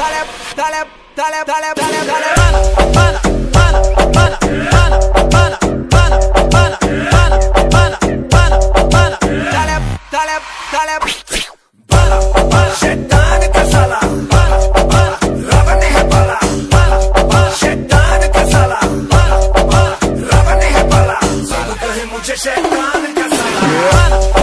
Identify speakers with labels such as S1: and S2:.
S1: शैतान का साला रब ने है पाला, शैतान का साला रब ने है पाला, सब कहे मुझे शैतान का साला।